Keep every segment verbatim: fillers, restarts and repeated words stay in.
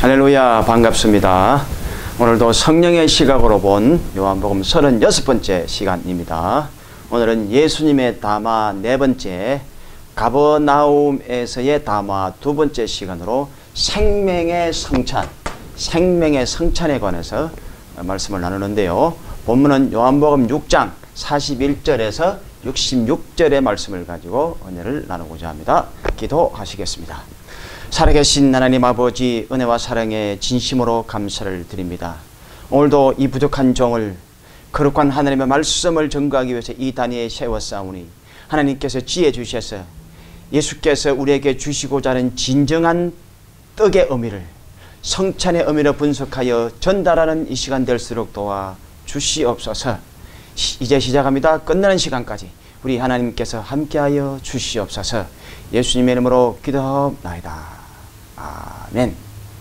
할렐루야, 반갑습니다. 오늘도 성령의 시각으로 본 요한복음 서른여섯 번째 시간입니다. 오늘은 예수님의 담화 네 번째, 가버나움에서의 담화 두 번째 시간으로 생명의 성찬, 생명의 성찬에 관해서 말씀을 나누는데요. 본문은 요한복음 육 장 사십일 절에서 육십육 절의 말씀을 가지고 은혜를 나누고자 합니다. 기도하시겠습니다. 살아계신 하나님 아버지, 은혜와 사랑에 진심으로 감사를 드립니다. 오늘도 이 부족한 종을 거룩한 하나님의 말씀을 전가하기 위해서 이 단위에 세웠사오니 하나님께서 지혜 주셔서 예수께서 우리에게 주시고자 하는 진정한 떡의 의미를, 성찬의 의미를 분석하여 전달하는 이 시간 될수록 도와 주시옵소서. 이제 시작합니다. 끝나는 시간까지 우리 하나님께서 함께하여 주시옵소서. 예수님의 이름으로 기도하옵나이다. 아멘.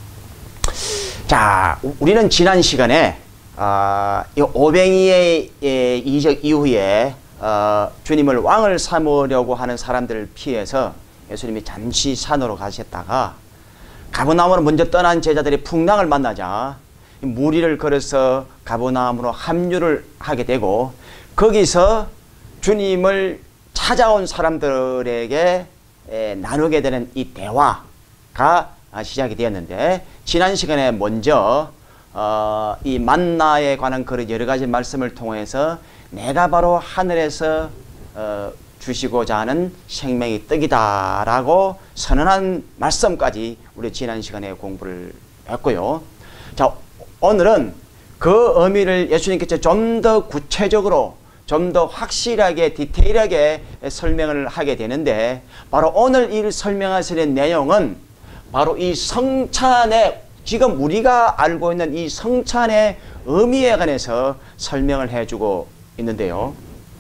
자, 우리는 지난 시간에 어, 이 오병이의 예, 이적 이후에 어, 주님을 왕을 삼으려고 하는 사람들을 피해서 예수님이 잠시 산으로 가셨다가 가버나움으로 먼저 떠난 제자들이 풍랑을 만나자 무리를 걸어서 가버나움으로 합류를 하게 되고, 거기서 주님을 찾아온 사람들에게 에, 나누게 되는 이 대화가 시작이 되었는데, 지난 시간에 먼저 어, 이 만나에 관한 그런 여러 가지 말씀을 통해서 내가 바로 하늘에서 어, 주시고자 하는 생명의 떡이다 라고 선언한 말씀까지 우리 지난 시간에 공부를 했고요. 자, 오늘은 그 의미를 예수님께서 좀 더 구체적으로, 좀 더 확실하게, 디테일하게 설명을 하게 되는데, 바로 오늘 이 설명하시는 내용은 바로 이 성찬의, 지금 우리가 알고 있는 이 성찬의 의미에 관해서 설명을 해주고 있는데요.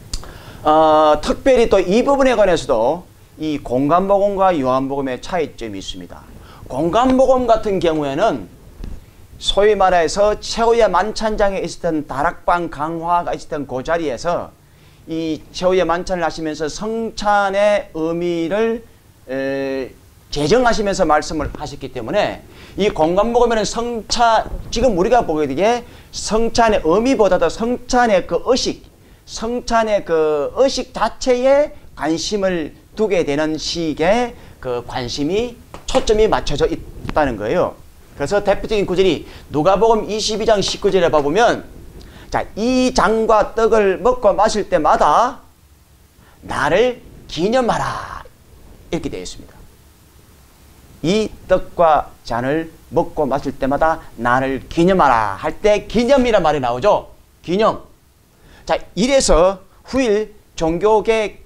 어, 특별히 또 이 부분에 관해서도 이 공관복음과 요한복음의 차이점이 있습니다. 공관복음 같은 경우에는 소위 말해서 최후의 만찬장에 있었던 다락방 강화가 있었던 그 자리에서 이 최후의 만찬을 하시면서 성찬의 의미를 에, 제정하시면서 말씀을 하셨기 때문에 이 공관복음에는 성찬, 지금 우리가 보게 되게 성찬의 의미보다도 성찬의 그 의식, 성찬의 그 의식 자체에 관심을 두게 되는 식의 그 관심이, 초점이 맞춰져 있다는 거예요. 그래서 대표적인 구절이 누가복음 이십이 장 십구 절에 봐보면, 자, 이 잔과 떡을 먹고 마실 때마다 나를 기념하라 이렇게 되어 있습니다. 이 떡과 잔을 먹고 마실 때마다 나를 기념하라 할 때 기념이란 말이 나오죠. 기념. 자, 이래서 후일 종교개혁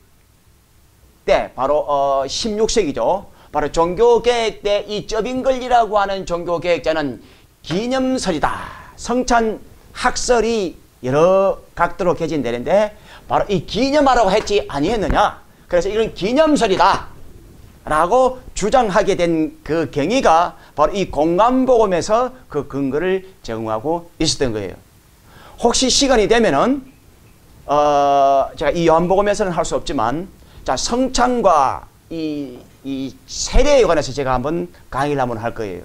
때, 바로 어, 십육 세기죠. 바로 종교개혁 때 이 쩌빙글리라고 하는 종교개혁자는 기념설이다, 성찬 학설이 여러 각도로 개진되는데 바로 이 기념하라고 했지 아니했느냐, 그래서 이런 기념설이다 라고 주장하게 된 그 경위가 바로 이 공관복음에서 그 근거를 제공하고 있었던 거예요. 혹시 시간이 되면은 어, 제가 이 요한복음에서는 할 수 없지만, 자, 성찬과 이, 이 세례에 관해서 제가 한번 강의를 한번 할 거예요.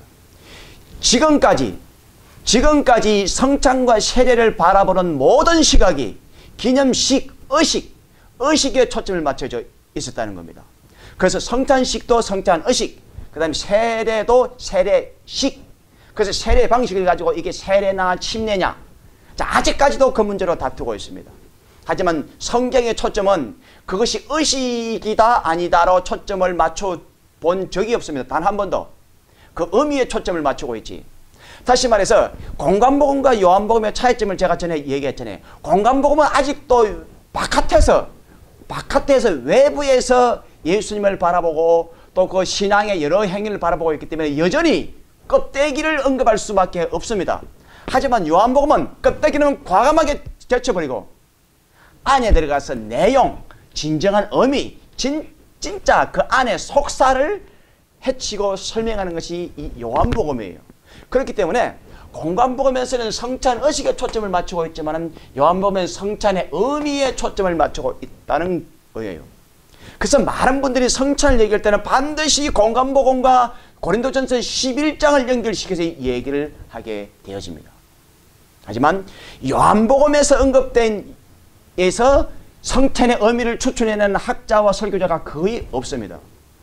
지금까지, 지금까지 성찬과 세례를 바라보는 모든 시각이 기념식, 의식, 의식에 초점을 맞춰져 있었다는 겁니다. 그래서 성찬식도 성찬의식, 그 다음에 세례도 세례식, 그래서 세례 방식을 가지고 이게 세례나 침례냐, 자, 아직까지도 그 문제로 다투고 있습니다. 하지만 성경의 초점은 그것이 의식이다 아니다로 초점을 맞춰 본 적이 없습니다. 단 한 번도. 그 의미에 초점을 맞추고 있지. 다시 말해서 공관복음과 요한복음의 차이점을 제가 전에 얘기했잖아요. 공관복음은 아직도 바깥에서, 바깥에서 외부에서 예수님을 바라보고 또 그 신앙의 여러 행위를 바라보고 있기 때문에 여전히 껍데기를 언급할 수밖에 없습니다. 하지만 요한복음은 껍데기는 과감하게 제쳐버리고 안에 들어가서 내용, 진정한 의미, 진, 진짜 그 안에 속사를 해치고 설명하는 것이 이 요한복음이에요. 그렇기 때문에 공관복음에서는 성찬 의식에 초점을 맞추고 있지만 요한복음은 성찬의 의미에 초점을 맞추고 있다는 거예요. 그래서 많은 분들이 성찬을 얘기할 때는 반드시 공관복음과 고린도전서 십일 장을 연결시켜서 얘기를 하게 되어집니다. 하지만 요한복음에서 언급된 에서 성찬의 의미를 추출해내는 학자와 설교자가 거의 없습니다.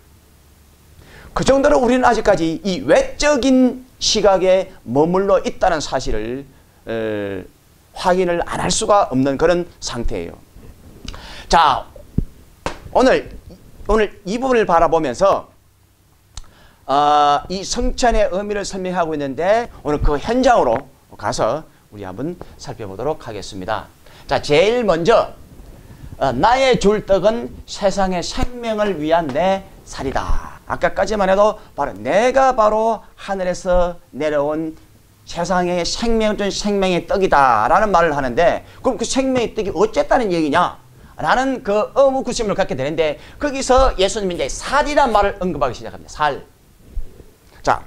그 정도로 우리는 아직까지 이 외적인 시각에 머물러 있다는 사실을 어, 확인을 안 할 수가 없는 그런 상태예요. 자, 오늘 오늘 이 부분을 바라보면서 어, 이 성찬의 의미를 설명하고 있는데 오늘 그 현장으로 가서 우리 한번 살펴보도록 하겠습니다. 자, 제일 먼저 어, 나의 줄 떡은 세상의 생명을 위한 내 살이다. 아까까지만 해도 바로 내가 바로 하늘에서 내려온 세상의 생명 중 생명의 떡이다 라는 말을 하는데, 그럼 그 생명의 떡이 어쨌다는 얘기냐 라는 그 의무구심을 갖게 되는데, 거기서 예수님이 이제 살이란 말을 언급하기 시작합니다. 살. 자,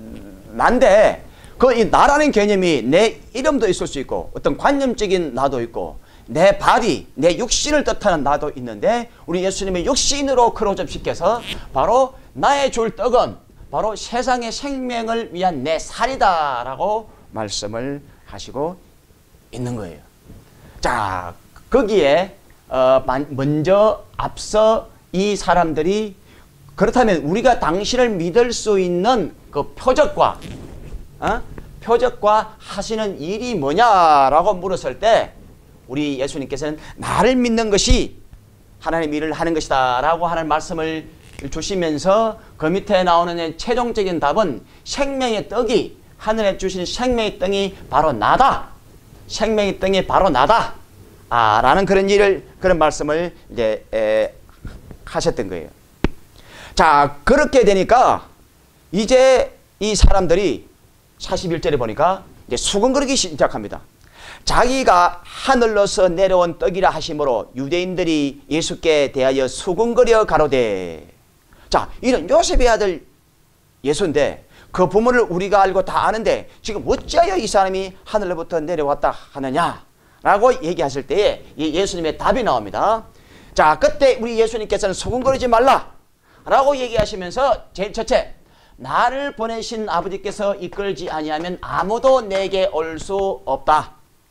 난데 그 이 나라는 개념이 내 이름도 있을 수 있고 어떤 관념적인 나도 있고 내 바디, 내 육신을 뜻하는 나도 있는데, 우리 예수님의 육신으로 크로즈업시켜서 바로 나의 줄 떡은 바로 세상의 생명을 위한 내 살이다 라고 말씀을 하시고 있는 거예요. 자, 거기에 어, 먼저 앞서 이 사람들이 그렇다면 우리가 당신을 믿을 수 있는 그 표적과 어? 표적과 하시는 일이 뭐냐라고 물었을 때, 우리 예수님께서는 나를 믿는 것이 하나님 일을 하는 것이다 라고 하는 말씀을 주시면서, 그 밑에 나오는 최종적인 답은 생명의 떡이, 하늘에 주신 생명의 떡이 바로 나다, 생명의 떡이 바로 나다 아, 라는 그런 일을, 그런 말씀을 이제 에, 하셨던 거예요. 자, 그렇게 되니까 이제 이 사람들이 사십일 절에 보니까 이제 수근거리기 시작합니다. 자기가 하늘로서 내려온 떡이라 하심으로 유대인들이 예수께 대하여 수근거려 가로되. 자, 이런 요셉의 아들 예수인데 그 부모를 우리가 알고 다 아는데 지금 어찌하여 이 사람이 하늘로부터 내려왔다 하느냐 라고 얘기하실 때에 예수님의 답이 나옵니다. 자, 그때 우리 예수님께서는 수근거리지 말라 라고 얘기하시면서 제일 첫째, 나를 보내신 아버지께서 이끌지 아니하면 아무도 내게 올 수 없다.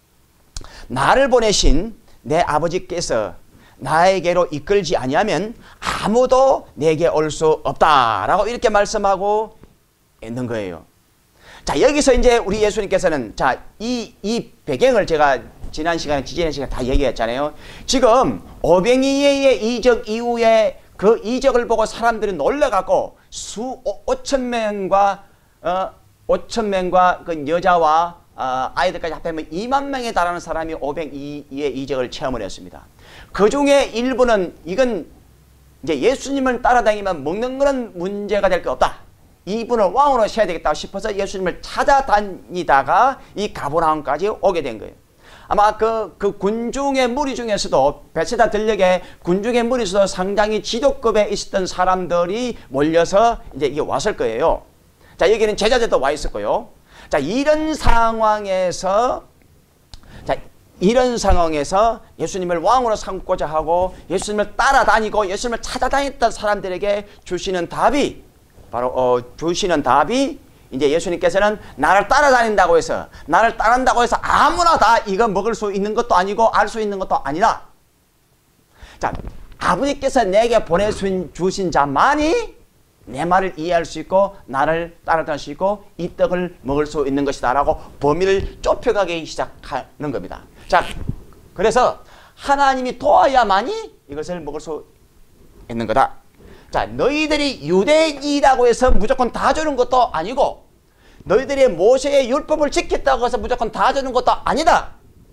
나를 보내신 내 아버지께서 나에게로 이끌지 아니하면 아무도 내게 올 수 없다라고 이렇게 말씀하고 있는 거예요. 자, 여기서 이제 우리 예수님께서는 자, 이, 이 배경을 제가 지난 시간에, 지지난 시간에 다 얘기했잖아요. 지금 오병이의 이적 이후에 그 이적을 보고 사람들이 놀래갖고 수 오천 명과 어, 오천 명과 그 여자와 어, 아이들까지 합하면 이만 명에 달하는 사람이 오병이의 이적을 체험을 했습니다. 그 중에 일부는 이건 이제 예수님을 따라다니면 먹는 거는 문제가 될 게 없다, 이분을 왕으로 세야 되겠다 싶어서 예수님을 찾아다니다가 이 가버나움까지 오게 된 거예요. 아마 그, 그 군중의 무리 중에서도, 베세다 들녘의 군중의 무리에서도 상당히 지도급에 있었던 사람들이 몰려서 이제 이게 왔을 거예요. 자, 여기는 제자들도 와 있을 거예요. 자, 이런 상황에서, 자, 이런 상황에서 예수님을 왕으로 삼고자 하고 예수님을 따라다니고 예수님을 찾아다녔던 사람들에게 주시는 답이, 바로, 어, 주시는 답이 이제 예수님께서는 나를 따라다닌다고 해서, 나를 따른다고 해서 아무나 다 이거 먹을 수 있는 것도 아니고 알 수 있는 것도 아니다. 자, 아버지께서 내게 보내주신 자만이 내 말을 이해할 수 있고 나를 따라다닐 수 있고 이 떡을 먹을 수 있는 것이다 라고 범위를 좁혀가기 시작하는 겁니다. 자, 그래서 하나님이 도와야만이 이것을 먹을 수 있는 거다. 자, 너희들이 유대인이라고 해서 무조건 다 주는 것도 아니고, 너희들이 모세의 율법을 지켰다고 해서 무조건 다 주는 것도 아니다.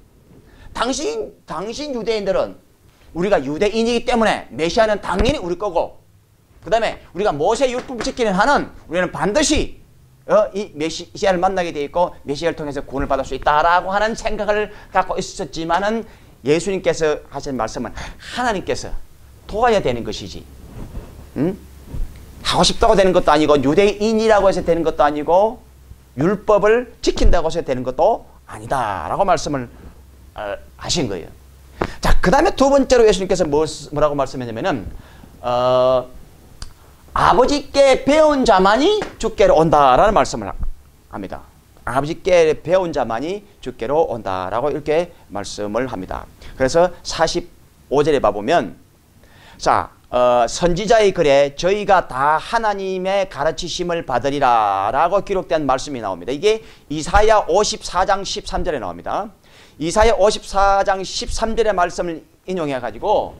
당신, 당신 유대인들은 우리가 유대인이기 때문에 메시아는 당연히 우리 거고, 그 다음에 우리가 모세의 율법을 지키는 한은 우리는 반드시 어, 이 메시아를 만나게 돼 있고 메시아를 통해서 구원을 받을 수 있다라고 하는 생각을 갖고 있었지만은, 예수님께서 하신 말씀은 하나님께서 도와야 되는 것이지, 응? 하고 싶다고 되는 것도 아니고, 유대인이라고 해서 되는 것도 아니고, 율법을 지킨다고 해서 되는 것도 아니다 라고 말씀을 어, 하신 거예요. 자, 그 다음에 두 번째로 예수님께서 뭐, 뭐라고 말씀했냐면은 어, 아버지께 배운 자만이 주께로 온다라는 말씀을 합니다. 아버지께 배운 자만이 주께로 온다라고 이렇게 말씀을 합니다. 그래서 사십오 절에 봐보면 자 어, 선지자의 글에 저희가 다 하나님의 가르치심을 받으리라 라고 기록된 말씀이 나옵니다. 이게 이사야 오십사 장 십삼 절에 나옵니다. 이사야 오십사 장 십삼 절의 말씀을 인용해 가지고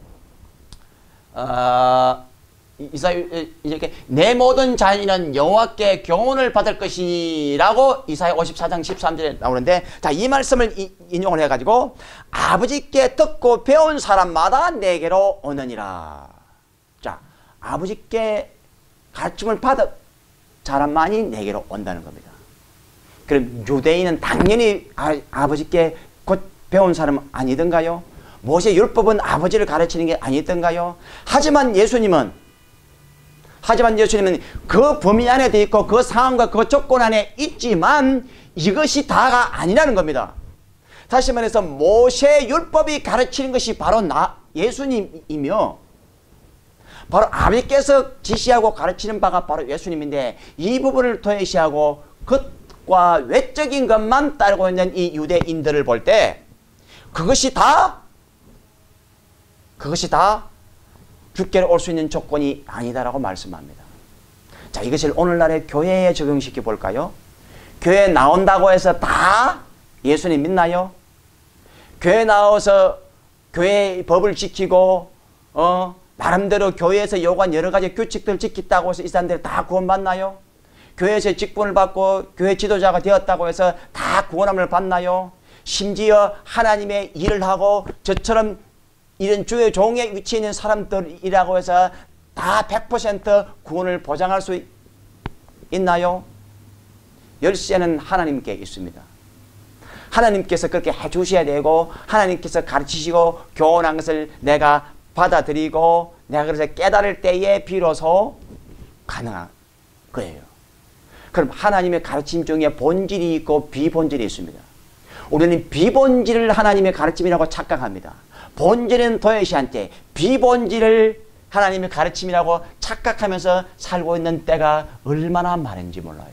어, 이사야 이렇게 내 모든 자녀는 여호와께 교훈을 받을 것이라고 이사야 오십사 장 십삼 절에 나오는데 자, 이 말씀을 이, 인용을 해 가지고 아버지께 듣고 배운 사람마다 내게로 오느니라. 자, 아버지께 가르침을 받은 사람만이 내게로 온다는 겁니다. 그럼 유대인은 당연히 아, 아버지께 곧 배운 사람 아니던가요? 모세 율법은 아버지를 가르치는 게 아니던가요? 하지만 예수님은 하지만 예수님은 그 범위 안에 돼 있고 그 상황과 그 조건 안에 있지만 이것이 다가 아니라는 겁니다. 다시 말해서 모세 율법이 가르치는 것이 바로 나 예수님이며 바로 아버지께서 지시하고 가르치는 바가 바로 예수님인데 이 부분을 도외시하고 겉과 외적인 것만 따르고 있는 이 유대인들을 볼 때 그것이 다 그것이 다 주께로 올 수 있는 조건이 아니다라고 말씀합니다. 자, 이것을 오늘날의 교회에 적용시켜 볼까요? 교회에 나온다고 해서 다 예수님 믿나요? 교회 나와서 교회의 법을 지키고 어 나름대로 교회에서 요구한 여러 가지 규칙들을 지켰다고 해서 이 사람들이 다 구원받나요? 교회에서 직분을 받고 교회 지도자가 되었다고 해서 다 구원함을 받나요? 심지어 하나님의 일을 하고 저처럼 이런 주의 종의 위치에 있는 사람들이라고 해서 다 백 퍼센트 구원을 보장할 수 있나요? 열쇠는 하나님께 있습니다. 하나님께서 그렇게 해주셔야 되고 하나님께서 가르치시고 교훈한 것을 내가 받아들이고 내가 그래서 깨달을 때에 비로소 가능한 거예요. 그럼 하나님의 가르침 중에 본질이 있고 비본질이 있습니다. 우리는 비본질을 하나님의 가르침이라고 착각합니다. 본질은 도외시한테 비본질을 하나님의 가르침이라고 착각하면서 살고 있는 때가 얼마나 많은지 몰라요.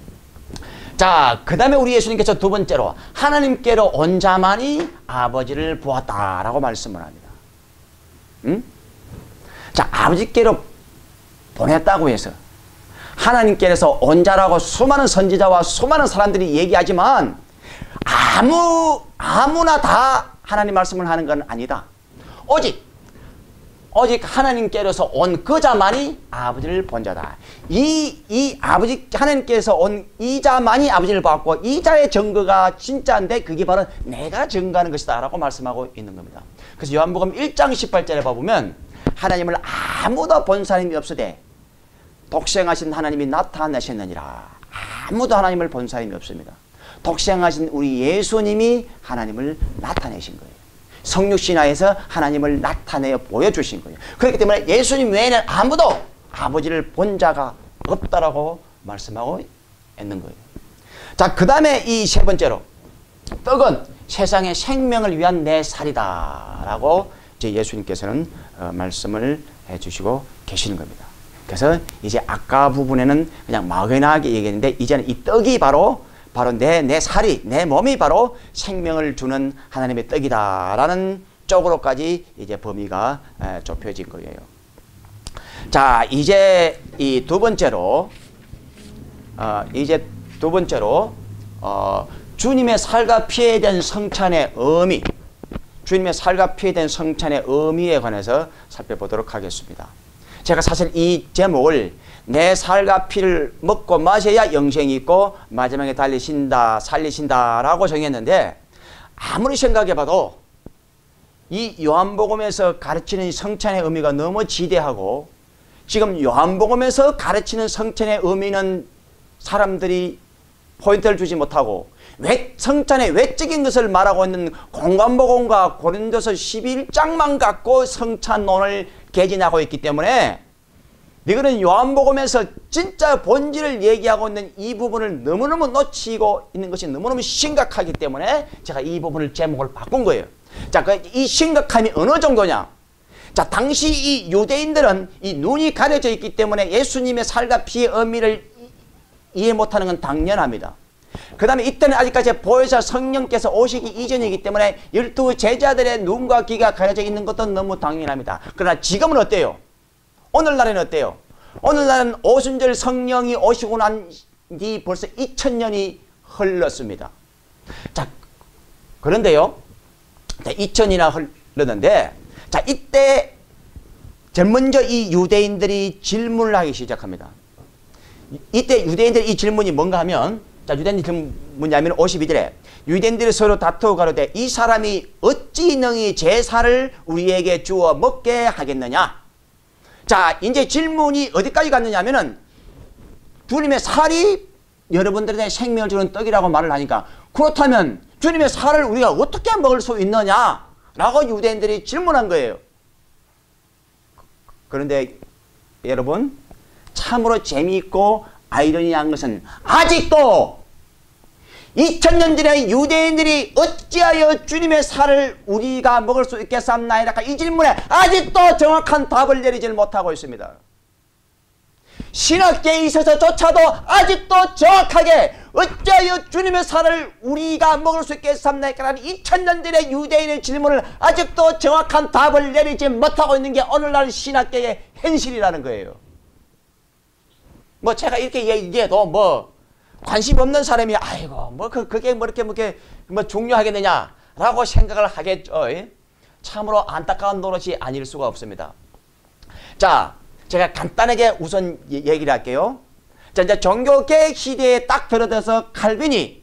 자, 그 다음에 우리 예수님께서 두 번째로 하나님께로 온 자만이 아버지를 보았다라고 말씀을 합니다. 응? 자, 아버지께로 보냈다고 해서 하나님께서 온 자라고 수많은 선지자와 수많은 사람들이 얘기하지만 아무, 아무나 다 하나님 말씀을 하는 건 아니다. 오직, 오직 하나님께로서 온 그 자만이 아버지를 본 자다. 이, 이 아버지, 하나님께서 온 이 자만이 아버지를 보았고 이 자의 증거가 진짜인데 그게 바로 내가 증거하는 것이다 라고 말씀하고 있는 겁니다. 그래서 요한복음 일 장 십팔 절에 봐보면 하나님을 아무도 본 사람이 없으되 독생하신 하나님이 나타나셨느니라. 아무도 하나님을 본 사람이 없습니다. 독생하신 우리 예수님이 하나님을 나타내신 거예요. 성육신하에서 하나님을 나타내어 보여주신 거예요. 그렇기 때문에 예수님 외에는 아무도 아버지를 본 자가 없다라고 말씀하고 있는 거예요. 자, 그 다음에 이 세 번째로 떡은 세상의 생명을 위한 내 살이다 라고 이제 예수님께서는 어, 말씀을 해주시고 계시는 겁니다. 그래서 이제 아까 부분에는 그냥 막연하게 얘기했는데 이제는 이 떡이 바로 바로 내, 내 살이, 내 몸이 바로 생명을 주는 하나님의 떡이다라는 쪽으로까지 이제 범위가 에, 좁혀진 거예요. 자, 이제 이 두 번째로, 어, 이제 두 번째로, 어, 주님의 살과 피에 대한 성찬의 의미, 주님의 살과 피에 대한 성찬의 의미에 관해서 살펴보도록 하겠습니다. 제가 사실 이 제목을 내 살과 피를 먹고 마셔야 영생이 있고 마지막에 달리신다 살리신다 라고 정했는데 아무리 생각해봐도 이 요한복음에서 가르치는 성찬의 의미가 너무 지대하고 지금 요한복음에서 가르치는 성찬의 의미는 사람들이 포인트를 주지 못하고 외, 성찬의 외적인 것을 말하고 있는 공관복음과 고린도서 십일 장만 갖고 성찬론을 개진하고 있기 때문에 너희는 요한복음에서 진짜 본질을 얘기하고 있는 이 부분을 너무너무 놓치고 있는 것이 너무너무 심각하기 때문에 제가 이 부분을 제목을 바꾼 거예요. 자, 그 이 심각함이 어느 정도냐? 자, 당시 이 유대인들은 이 눈이 가려져 있기 때문에 예수님의 살과 피의 의미를 이해 못하는 건 당연합니다. 그 다음에 이때는 아직까지 보혜사 성령께서 오시기 이전이기 때문에 열두 제자들의 눈과 귀가 가려져 있는 것도 너무 당연합니다. 그러나 지금은 어때요? 오늘날에는 어때요? 오늘날은 오순절 성령이 오시고 난 뒤 벌써 이천 년이 흘렀습니다. 자, 그런데요, 이천 년이나 흘렀는데, 자, 이때 제일 먼저 이 유대인들이 질문을 하기 시작합니다. 이때 유대인들의 이 질문이 뭔가 하면, 자, 유대인들 질문이 하면 오십이 절에 유대인들이 서로 다투어 가로되 이 사람이 어찌 능히 제사를 우리에게 주어 먹게 하겠느냐. 자, 이제 질문이 어디까지 갔느냐 하면은 주님의 살이 여러분들의 생명을 주는 떡이라고 말을 하니까, 그렇다면 주님의 살을 우리가 어떻게 먹을 수 있느냐 라고 유대인들이 질문한 거예요. 그런데 여러분, 참으로 재미있고 아이러니한 것은 아직도 이천 년 전에 유대인들이 어찌하여 주님의 살을 우리가 먹을 수 있겠사옵나이까, 이 질문에 아직도 정확한 답을 내리질 못하고 있습니다. 신학계에 있어서조차도 아직도 정확하게 어찌하여 주님의 살을 우리가 먹을 수 있겠사옵나이까 라는 이천 년 전의 유대인의 질문을 아직도 정확한 답을 내리지 못하고 있는 게 오늘날 신학계의 현실이라는 거예요. 뭐 제가 이렇게 얘기해도 뭐 관심 없는 사람이 아이고 뭐 그, 그게 뭐 이렇게 뭐, 이렇게 뭐 중요하겠느냐라고 생각을 하겠죠. 참으로 안타까운 노릇이 아닐 수가 없습니다. 자, 제가 간단하게 우선 얘기를 할게요. 자, 이제 종교개혁 시대에 딱 들어서서 칼빈이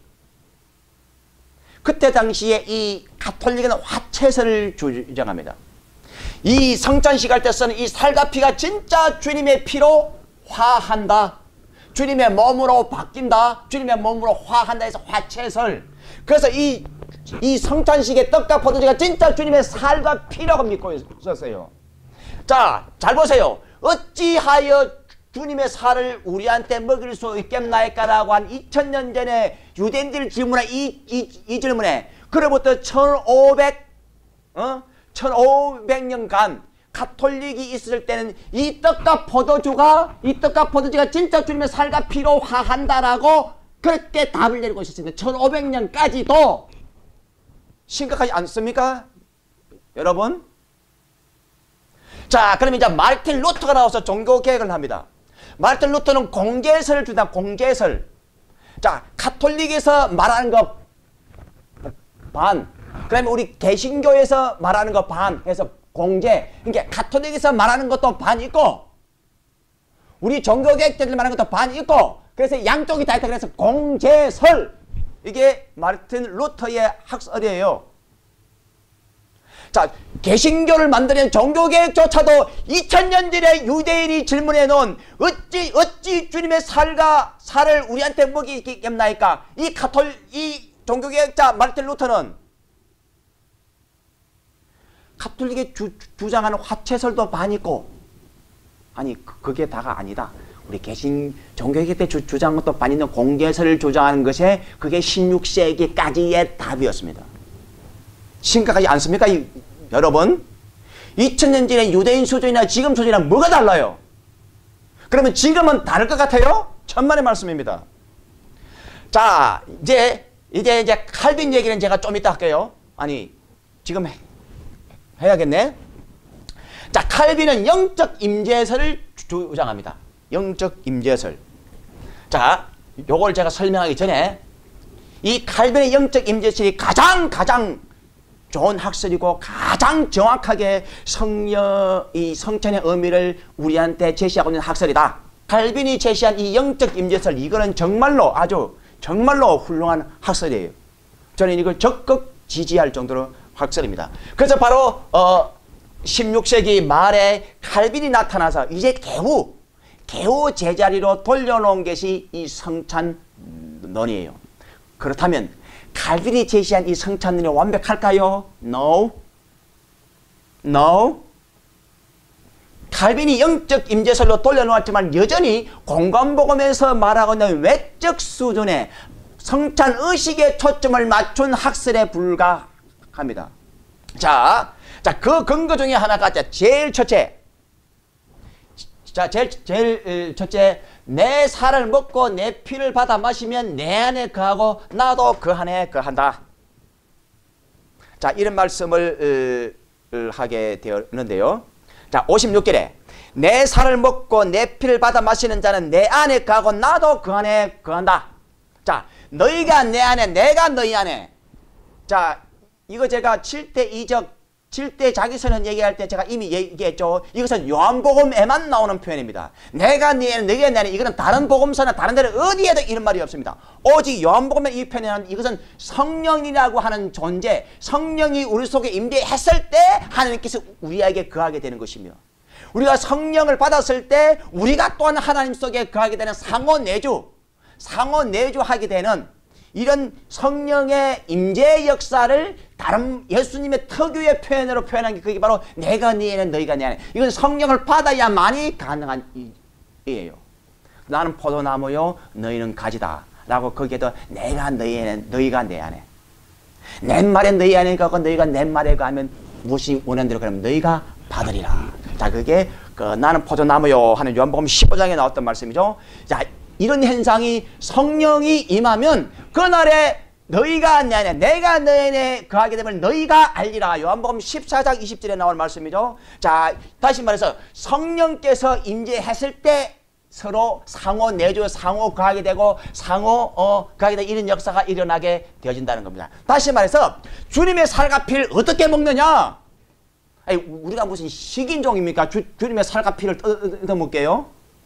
그때 당시에 이 가톨릭은 화채설을 주장합니다. 이 성찬식 할 때 쓰는 이 살과 피가 진짜 주님의 피로 화한다, 주님의 몸으로 바뀐다, 주님의 몸으로 화한다 해서 화채설. 그래서 이, 이 성찬식의 떡과 포도주가 진짜 주님의 살과 피라고 믿고 있었어요. 자, 잘 보세요. 어찌하여 주님의 살을 우리한테 먹일 수 있겠나이까라고 한 이천 년 전에 유대인들 질문에 이, 이, 이 질문에 그로부터 천오백, 어? 천오백 년간 가톨릭이 있을 때는 이 떡과 포도주가 이 떡과 포도주가 진짜 주님의 살과 피로 화한다라고 그렇게 답을 내리고 있었습니다. 천오백 년까지도 심각하지 않습니까? 여러분? 자, 그러면 이제 마르틴 루터가 나와서 종교개혁을 합니다. 마르틴 루터는 공제설을 준다. 공제설. 자, 가톨릭에서 말하는 거 반, 그 다음에 우리 개신교에서 말하는 거 반 해서 공제. 그러니까 가톨릭에서 말하는 것도 반 있고 우리 종교개혁자들 말하는 것도 반 있고, 그래서 양쪽이 다 있다. 그래서 공제설. 이게 마르틴 루터의 학설이에요. 자, 개신교를 만드는 종교개혁조차도 이천 년 전에 유대인이 질문해 놓은 어찌 어찌 주님의 살과 살을 우리한테 먹이겠나이까, 이 가톨 이 종교개혁자 마르틴 루터는 가톨릭이 주, 주장하는 화채설도 반 있고, 아니 그게 다가 아니다. 우리 개신 종교개혁 때 주, 주장한 것도 반 있는 공제설을 주장하는 것에 그게 십육 세기까지의 답이었습니다. 심각하지 않습니까? 이, 여러분, 이천 년 전에 유대인 수준이나 지금 수준이랑 뭐가 달라요? 그러면 지금은 다를 것 같아요? 천만의 말씀입니다. 자, 이제 이제 이제 칼빈 얘기는 제가 좀 이따 할게요. 아니, 지금 해, 해야겠네. 자, 칼빈은 영적 임재설을 주장합니다. 영적 임재설. 자, 요걸 제가 설명하기 전에 이 칼빈의 영적 임재설이 가장 가장 좋은 학설이고 가장 정확하게 성령, 이 성찬의 의미를 우리한테 제시하고 있는 학설이다. 칼빈이 제시한 이 영적 임재설, 이거는 정말로 아주 정말로 훌륭한 학설이에요. 저는 이걸 적극 지지할 정도로 학설입니다. 그래서 바로 어, 십육 세기 말에 칼빈이 나타나서 이제 개우, 개우 제자리로 돌려놓은 것이 이 성찬론이에요. 그렇다면 칼빈이 제시한 이 성찬론이 완벽할까요? No. No. 칼빈이 영적 임재설로 돌려놓았지만 여전히 공관복음에서 말하고 있는 외적 수준의 성찬의식에 초점을 맞춘 학설에 불과합니다. 자, 자, 그 근거 중에 하나가 제일 첫째. 자, 제일, 제일 첫째, 내 살을 먹고 내 피를 받아 마시면 내 안에 거하고 나도 그 안에 거한다. 자, 이런 말씀을 어, 하게 되었는데요. 자, 오십육 절에 내 살을 먹고 내 피를 받아 마시는 자는 내 안에 거하고 나도 그 안에 거한다. 자, 너희가 내 안에, 내가 너희 안에. 자, 이거 제가 칠 대 이적, 칠 대 자기선언 얘기할 때 제가 이미 얘기했죠. 이것은 요한복음에만 나오는 표현입니다. 내가 네 안에, 너희가 내 안에, 이거는 다른 복음서나 다른 데는 어디에도 이런 말이 없습니다. 오직 요한복음에 이 표현은 이것은 성령이라고 하는 존재, 성령이 우리 속에 임재했을 때 하나님께서 우리에게 거하게 되는 것이며, 우리가 성령을 받았을 때 우리가 또한 하나님 속에 거하게 되는 상호내주, 상호내주하게 되는 이런 성령의 임재 역사를 다른 예수님의 특유의 표현으로 표현한 게 그게 바로 내가 네 안에 너희가 내 안에. 이건 성령을 받아야만이 가능한 일이에요. 나는 포도나무요 너희는 가지다 라고 거기에도 내가 너희 안에 너희가 내 안에, 내 말에 너희 안에 가고 너희가 내 말에 가면 무엇이 원하는 대로 그러면 너희가 받으리라. 자, 그게 그 나는 포도나무요 하는 요한복음 십오 장에 나왔던 말씀이죠. 자, 이런 현상이 성령이 임하면 그날에 너희가 내 안에, 내가 너희 안에 거하게 되면 너희가 알리라. 요한복음 십사 장 이십 절에 나올 말씀이죠. 자, 다시 말해서 성령께서 임재했을 때 서로 상호 내주, 상호 거하게 되고 상호 어, 거하게 되는 이런 역사가 일어나게 되어진다는 겁니다. 다시 말해서 주님의 살과 피를 어떻게 먹느냐? 아니, 우리가 무슨 식인종입니까? 주, 주님의 살과 피를 뜯어먹게요?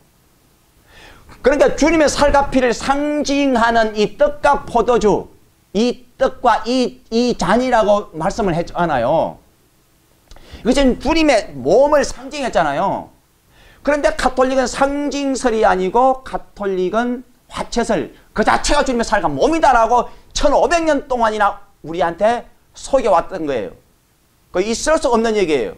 그러니까 주님의 살과 피를 상징하는 이 떡과 포도주, 이 떡과 이, 이 잔이라고 말씀을 했잖아요. 이것은 주님의 몸을 상징했잖아요. 그런데 가톨릭은 상징설이 아니고 가톨릭은 화채설, 그 자체가 주님의 살과 몸이다라고 천오백 년 동안이나 우리한테 속여왔던 거예요. 그 있을 수 없는 얘기예요.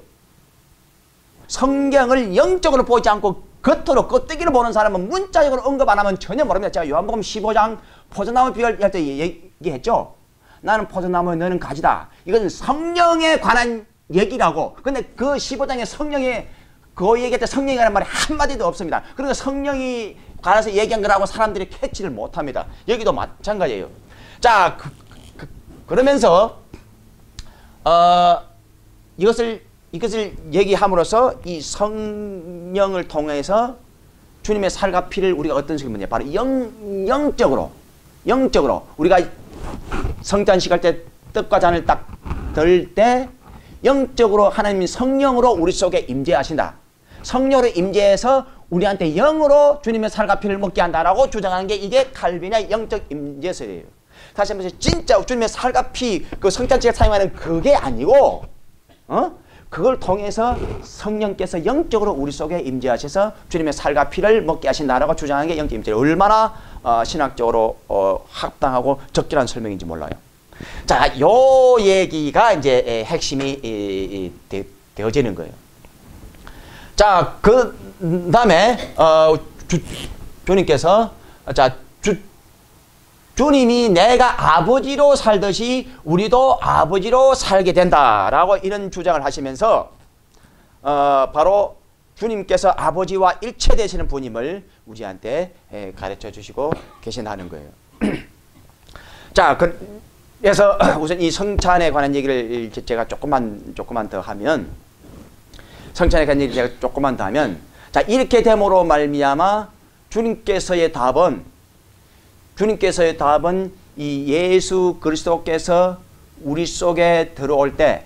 성경을 영적으로 보지 않고 겉으로 겉뜨기로 보는 사람은 문자적으로 언급 안 하면 전혀 모릅니다. 제가 요한복음 십오 장 포도나무 비유할 때 얘기했죠. 나는 포도나무 너는 가지다. 이건 성령에 관한 얘기라고. 근데 그 십오 장에 성령의 그 얘기할 때 성령이라는 말이 한마디도 없습니다. 그러니까 성령이 관해서 얘기한 거라고 사람들이 캐치를 못합니다. 여기도 마찬가지예요. 자, 그, 그, 그러면서 어, 이것을 이것을 얘기함으로써 이 성령을 통해서 주님의 살과 피를 우리가 어떤 식으로 먹냐? 바로 영, 영적으로, 영적으로 우리가 성찬식 할 때 떡과 잔을 딱 들 때 영적으로 하나님이 성령으로 우리 속에 임재하신다. 성령으로 임재해서 우리한테 영으로 주님의 살과 피를 먹게 한다라고 주장하는 게 이게 칼빈의 영적 임재설이에요. 다시 한번 진짜 주님의 살과 피, 그 성찬식에 사용하는 그게 아니고, 어? 그걸 통해서 성령께서 영적으로 우리 속에 임재하셔서 주님의 살과 피를 먹게 하신다라고 주장하는 게 영적 임재. 얼마나 어, 신학적으로 어, 합당하고 적절한 설명인지 몰라요. 자, 요 얘기가 이제 에, 핵심이 이, 이, 되, 되어지는 거예요. 자, 그 다음에 어, 주, 주님께서 자 주, 주님이 내가 아버지로 살듯이 우리도 아버지로 살게 된다라고 이런 주장을 하시면서 어, 바로 주님께서 아버지와 일체되시는 분임을 우리한테 에, 가르쳐 주시고 계신다는 거예요. 자, 그래서 우선 이 성찬에 관한 얘기를 제가 조금만 조금만 더 하면, 성찬에 관한 얘기를 제가 조금만 더 하면, 자, 이렇게 됨으로 말미암아 주님께서의 답은 주님께서의 답은 이 예수 그리스도께서 우리 속에 들어올 때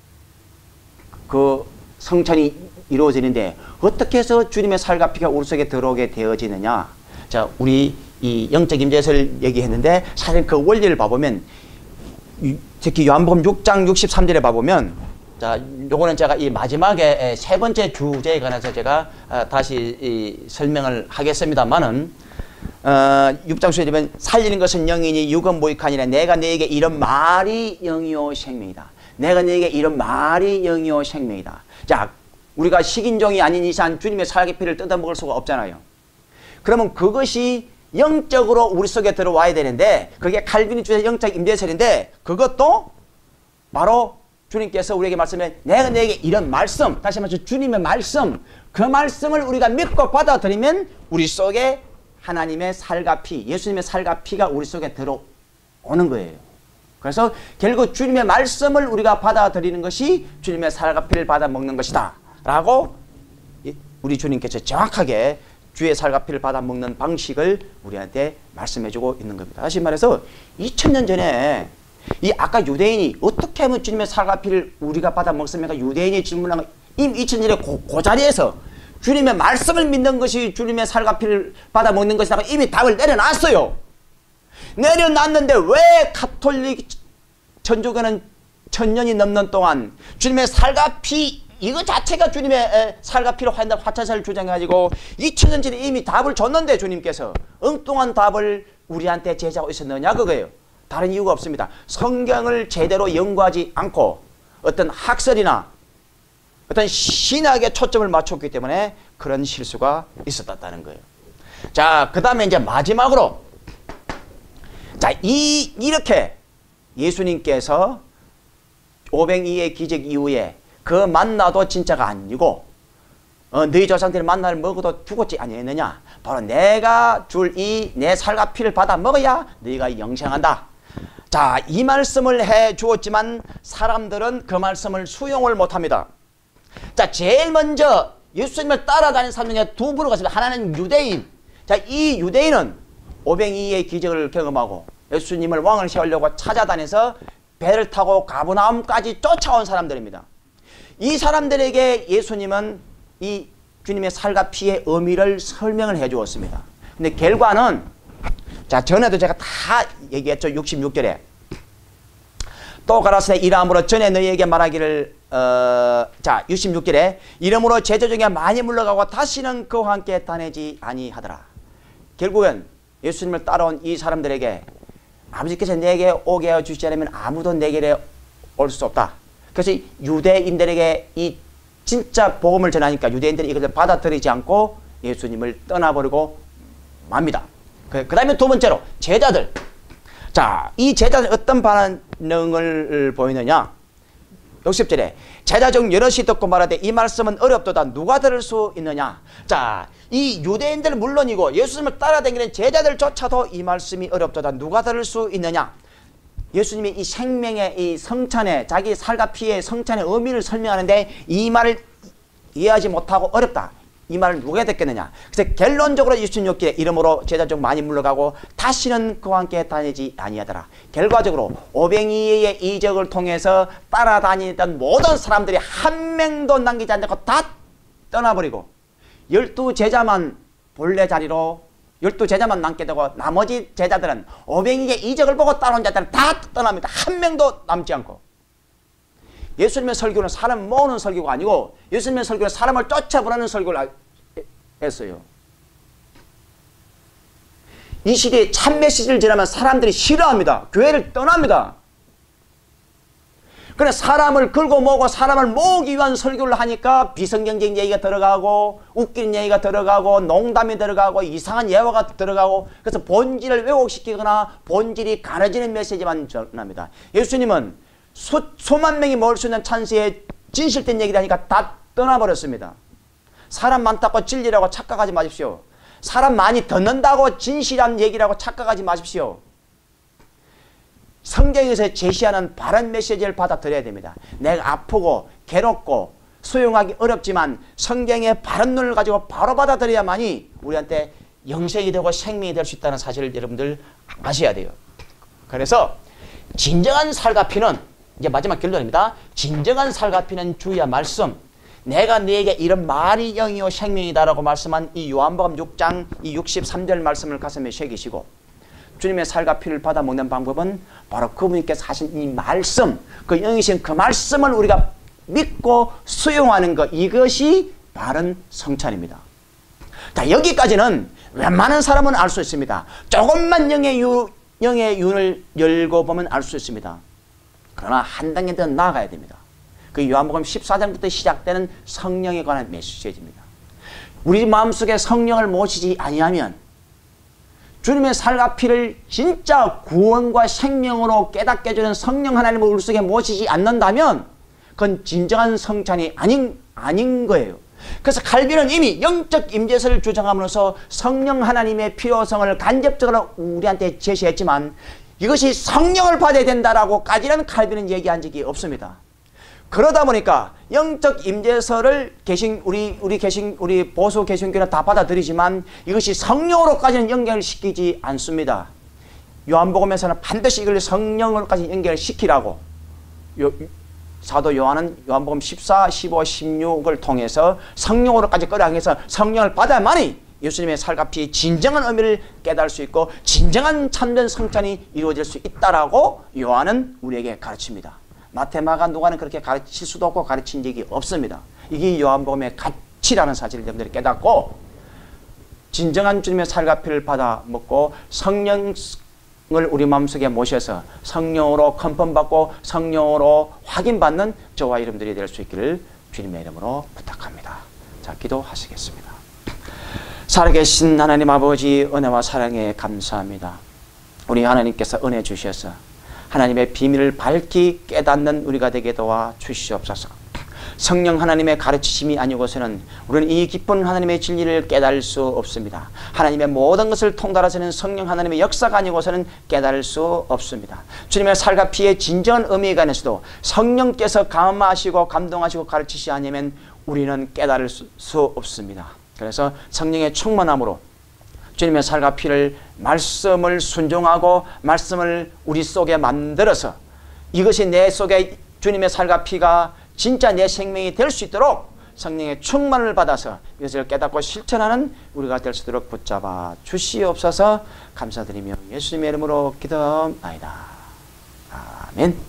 그 성찬이 이루어지는데 어떻게 해서 주님의 살과 피가 우리 속에 들어오게 되어지느냐? 자, 우리 이 영적 임재설 얘기했는데 사실 그 원리를 봐보면, 특히 요한복음 육 장 육십삼 절에 봐보면, 자, 요거는 제가 이 마지막에 세 번째 주제에 관해서 제가 다시 이 설명을 하겠습니다만은, 어, 육 장 수에 보면 살리는 것은 영이니 육은 무익하니라. 내가 너에게 이런 말이 영이요 생명이다. 내가 너에게 이런 말이 영이요 생명이다. 자, 우리가 식인종이 아닌 이상 주님의 살과 피를 뜯어먹을 수가 없잖아요. 그러면 그것이 영적으로 우리 속에 들어와야 되는데, 그게 칼빈이 주의 영적 임재설인데, 그것도 바로 주님께서 우리에게 말씀해 내가 너에게 이런 말씀, 다시 말해서 주님의 말씀, 그 말씀을 우리가 믿고 받아들이면 우리 속에 하나님의 살과 피, 예수님의 살과 피가 우리 속에 들어오는 거예요. 그래서 결국 주님의 말씀을 우리가 받아들이는 것이 주님의 살과 피를 받아 먹는 것이다 라고 우리 주님께서 정확하게 주의 살과 피를 받아 먹는 방식을 우리한테 말씀해 주고 있는 겁니다. 다시 말해서 이천 년 전에 이 아까 유대인이 어떻게 하면 주님의 살과 피를 우리가 받아 먹습니까? 유대인이 질문한 거 이미 이천 년에 그, 그 자리에서 주님의 말씀을 믿는 것이 주님의 살과 피를 받아 먹는 것이라고 이미 답을 내려놨어요. 내려놨는데 왜 가톨릭 천주교는 천년이 넘는 동안 주님의 살과 피 이거 자체가 주님의 살과 피로 한다고 화차사를 주장해가지고 이천 년 전에 이미 답을 줬는데 주님께서 엉뚱한 답을 우리한테 제시하고 있었느냐 그거예요. 다른 이유가 없습니다. 성경을 제대로 연구하지 않고 어떤 학설이나 어떤 신학에 초점을 맞췄기 때문에 그런 실수가 있었다는 거예요. 자, 그 다음에 이제 마지막으로 자, 이, 이렇게 예수님께서 오병이의 기적 이후에 그 만나도 진짜가 아니고 어, 너희 조상들이 만나를 먹어도 죽었지 아니했느냐. 바로 내가 줄 이 내 살과 피를 받아 먹어야 너희가 영생한다. 자, 이 말씀을 해 주었지만 사람들은 그 말씀을 수용을 못합니다. 자, 제일 먼저 예수님을 따라다니는 사람 중에 두 부류가 있습니다. 하나는 유대인. 자, 이 유대인은 오병이의 기적을 경험하고 예수님을 왕을 세우려고 찾아다녀서 배를 타고 가버나움까지 쫓아온 사람들입니다. 이 사람들에게 예수님은 이 주님의 살과 피의 의미를 설명을 해 주었습니다. 근데 결과는 자, 전에도 제가 다 얘기했죠. 육십육 절에 또 가라사대 이러함으로 전에 너희에게 말하기를 어, 자 육십육 절에 이러므로 제자 중에 많이 물러가고 다시는 그와 함께 다니지 아니하더라. 결국은 예수님을 따라온 이 사람들에게 아버지께서 내게 오게 하여 주시지 않으면 아무도 내게 올 수 없다. 그래서 유대인들에게 이 진짜 복음을 전하니까 유대인들이 이것을 받아들이지 않고 예수님을 떠나버리고 맙니다. 그 다음에 두 번째로 제자들. 자, 이 제자들 어떤 반응을 보이느냐. 육십 절에 제자 중 여럿이 듣고 말하되 이 말씀은 어렵도다 누가 들을 수 있느냐. 자, 이 유대인들 물론이고 예수님을 따라다니는 제자들조차도 이 말씀이 어렵도다 누가 들을 수 있느냐. 예수님이 이 생명의 이 성찬의 자기 살과 피의 성찬의 의미를 설명하는데 이 말을 이해하지 못하고 어렵다. 이 말을 누가 듣겠느냐. 그래서 결론적으로 육십육 절에 이러므로 제자 중 많이 물러가고 다시는 그와 함께 다니지 아니하더라. 결과적으로 오병이의 이적을 통해서 따라다니던 모든 사람들이 한 명도 남기지 않고 다 떠나버리고 열두 제자만 본래 자리로 열두 제자만 남게 되고 나머지 제자들은 오병이의 이적을 보고 따라온 자들은 다 떠납니다. 한 명도 남지 않고. 예수님의 설교는 사람 모으는 설교가 아니고 예수님의 설교는 사람을 쫓아보내는 설교를 했어요. 이 시대에 참 메시지를 전하면 사람들이 싫어합니다. 교회를 떠납니다. 그래 사람을 걸고 모으고 사람을 모으기 위한 설교를 하니까 비성경적인 얘기가 들어가고 웃기는 얘기가 들어가고 농담이 들어가고 이상한 예화가 들어가고 그래서 본질을 왜곡시키거나 본질이 가려지는 메시지만 전합니다. 예수님은 수, 수만 명이 모을 수 있는 찬스에 진실된 얘기를 하니까 다 떠나버렸습니다. 사람 많다고 진리라고 착각하지 마십시오. 사람 많이 듣는다고 진실한 얘기라고 착각하지 마십시오. 성경에서 제시하는 바른 메시지를 받아들여야 됩니다. 내가 아프고 괴롭고 수용하기 어렵지만 성경의 바른 눈을 가지고 바로 받아들여야만이 우리한테 영생이 되고 생명이 될 수 있다는 사실을 여러분들 아셔야 돼요. 그래서 진정한 살과 피는 이제 마지막 결론입니다. 진정한 살과 피는 주의 말씀. 내가 너에게 이런 말이 영이요 생명이다라고 말씀한 이 요한복음 육 장 이 육십삼 절 말씀을 가슴에 새기시고 주님의 살과 피를 받아 먹는 방법은 바로 그분께서 하신 이 말씀, 그 영이신 그 말씀을 우리가 믿고 수용하는 것, 이것이 바른 성찬입니다. 자, 여기까지는 웬만한 사람은 알 수 있습니다. 조금만 영의, 유, 영의 윤을 열고 보면 알 수 있습니다. 그러나 한 단계 더 나아가야 됩니다. 그 요한복음 십사 장부터 시작되는 성령에 관한 메시지입니다. 우리 마음속에 성령을 모시지 아니하면 주님의 살과 피를 진짜 구원과 생명으로 깨닫게 해주는 성령 하나님을 우리 속에 모시지 않는다면 그건 진정한 성찬이 아닌, 아닌 거예요. 그래서 칼빈은 이미 영적 임재설을 주장함으로써 성령 하나님의 필요성을 간접적으로 우리한테 제시했지만 이것이 성령을 받아야 된다라고까지는 칼빈은 얘기한 적이 없습니다. 그러다 보니까 영적 임재설을 개신 우리 우리 개신 우리 보수 개신교는 다 받아들이지만 이것이 성령으로까지는 연결시키지 않습니다. 요한복음에서는 반드시 이걸 성령으로까지 연결시키라고 요, 사도 요한은 요한복음 십사, 십오, 십육을 통해서 성령으로까지 끌어당겨서 성령을 받아야만이 예수님의 살과 피의 진정한 의미를 깨달을 수 있고 진정한 참된 성찬이 이루어질 수 있다라고 요한은 우리에게 가르칩니다. 마태, 마가, 누가는 그렇게 가르칠 수도 없고 가르친 적이 없습니다. 이게 요한복음의 가치라는 사실을 여러분들이 깨닫고 진정한 주님의 살과 피를 받아 먹고 성령을 우리 마음속에 모셔서 성령으로 컨펌받고 성령으로 확인받는 저와 여러분들이 될 수 있기를 주님의 이름으로 부탁합니다. 자, 기도하시겠습니다. 살아계신 하나님 아버지, 은혜와 사랑에 감사합니다. 우리 하나님께서 은혜 주셔서 하나님의 비밀을 밝히 깨닫는 우리가 되게 도와 주시옵소서. 성령 하나님의 가르치심이 아니고서는 우리는 이 깊은 하나님의 진리를 깨달을 수 없습니다. 하나님의 모든 것을 통달하시는 성령 하나님의 역사가 아니고서는 깨달을 수 없습니다. 주님의 살과 피의 진정한 의미에 관해서도 성령께서 감화하시고 감동하시고 가르치시 아니면 우리는 깨달을 수 없습니다. 그래서 성령의 충만함으로 주님의 살과 피를 말씀을 순종하고 말씀을 우리 속에 만들어서 이것이 내 속에 주님의 살과 피가 진짜 내 생명이 될 수 있도록 성령의 충만을 받아서 이것을 깨닫고 실천하는 우리가 될 수 있도록 붙잡아 주시옵소서. 감사드리며 예수님의 이름으로 기도하옵나이다. 아멘.